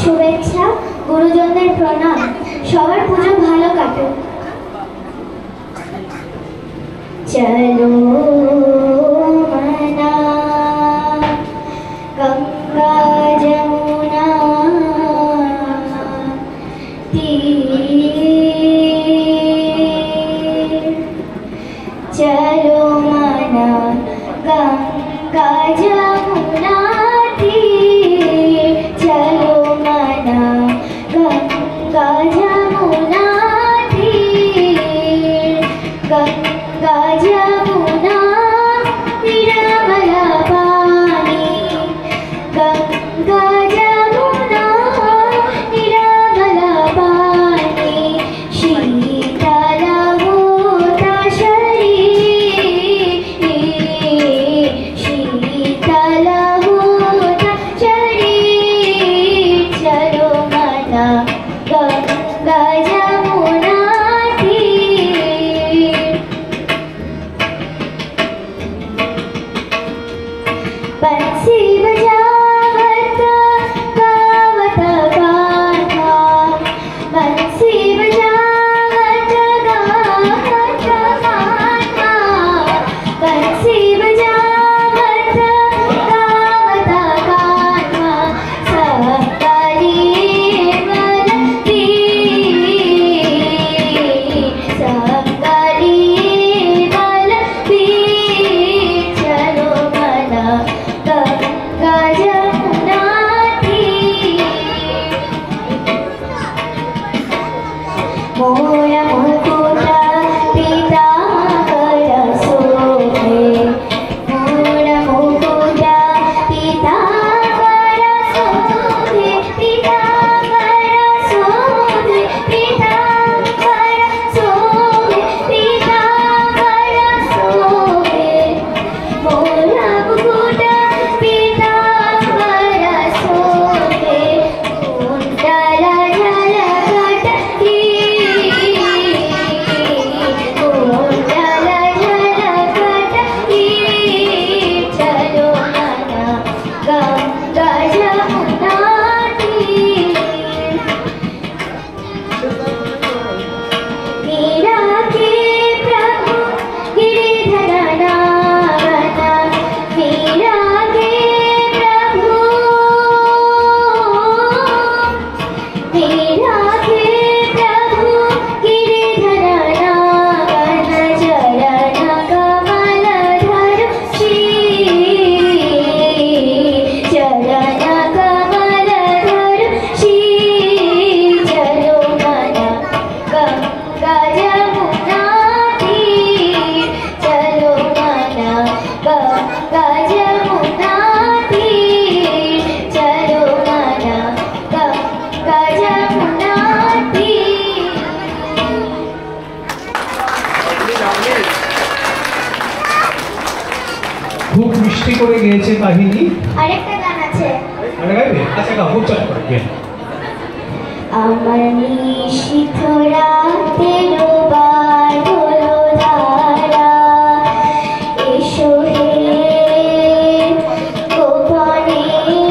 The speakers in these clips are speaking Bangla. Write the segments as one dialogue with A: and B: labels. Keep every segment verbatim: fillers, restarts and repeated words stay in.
A: শুভেচ্ছা, গুরুজনদের প্রণাম। সবার পুজো ভালো কাটুক। চলো মনা গঙ্গা যমুনা তীর, চলো মনা গঙ্গা যমুনা তীর, চলো মনা গঙ্গা যমুনা তীর, গঙ্गा যমুনা নিরমল পানি, গঙ্গা যমুনা নিরমল পানি, শীতল হোতা শরীর, শীতল হোতা শরীর, চলো মনা গঙ্গা যমুনা তীর। बंसी बजावत गावत गाथा, बंसी बजावत गावत गाथा, बंसी बजावत गावत गाथा, सकली बल बीर, सकली बल बीर, चलो मना गंगा यमुना तीर। मोर मुकुट पीताम्बर शोभे, मोर मुकुट पीताम्बर शोभे, पीताम्बर शोभे, पीताम्बर शोभे, पीताम्बर शोभे, मोर मुकुट पीताम्बर शोभे, कुण्डल जलघट कीर्ति, कुण्डल जलघट कीर्ति, चलो मना गंगा यमुना तीर। मीरा के प्रभु गिरिधर नावन, मीरा के प्रभु, मीरा के प्रभु गिरिधर नावन, चरण कमल धर शीर, चरण कमल धर शीर, चलो मना गंगा यमुना तीर, चलो मना गंगा यमुना तीर, चलो मना गंगा यमुना तीर।
B: খুব মিষ্টি করে গেয়েছে কাহিনী।
A: আরেকটা গান আছে।
B: আরে গাইবে? আচ্ছা গাও, খুব চল করে গে।
A: আমার নিশীথ রাতের বাদল ধারা, এসো হে গোপনে,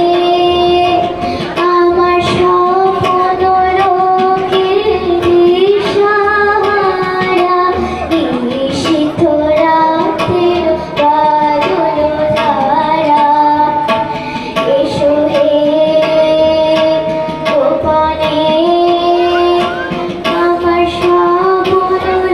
A: আমার স্বপ্ন লোকের দিশাহারা, নিশীথ রাতের বাদল ধারা, এসো হে গোপনে, আমার স্বপ্ন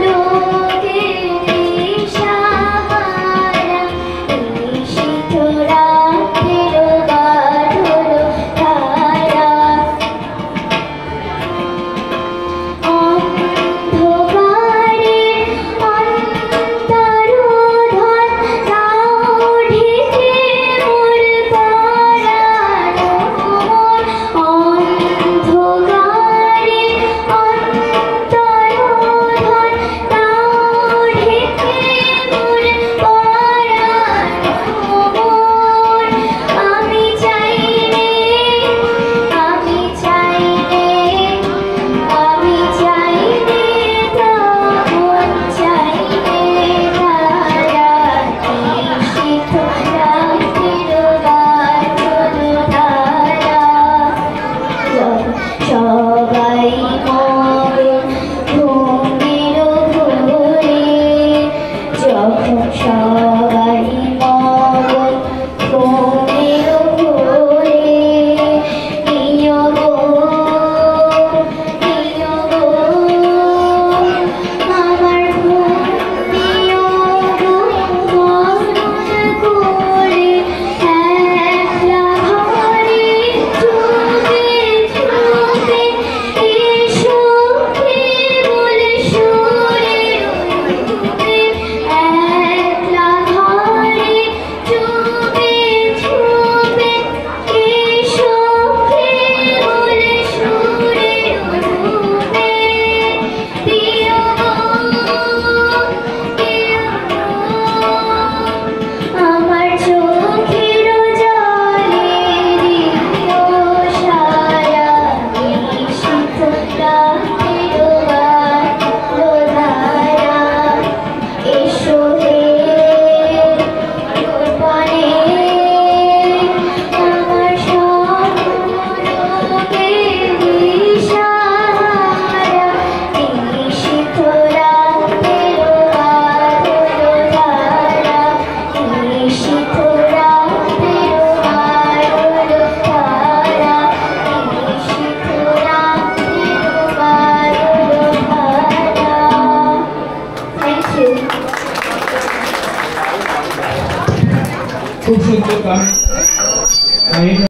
B: খুব সুন্দর গান।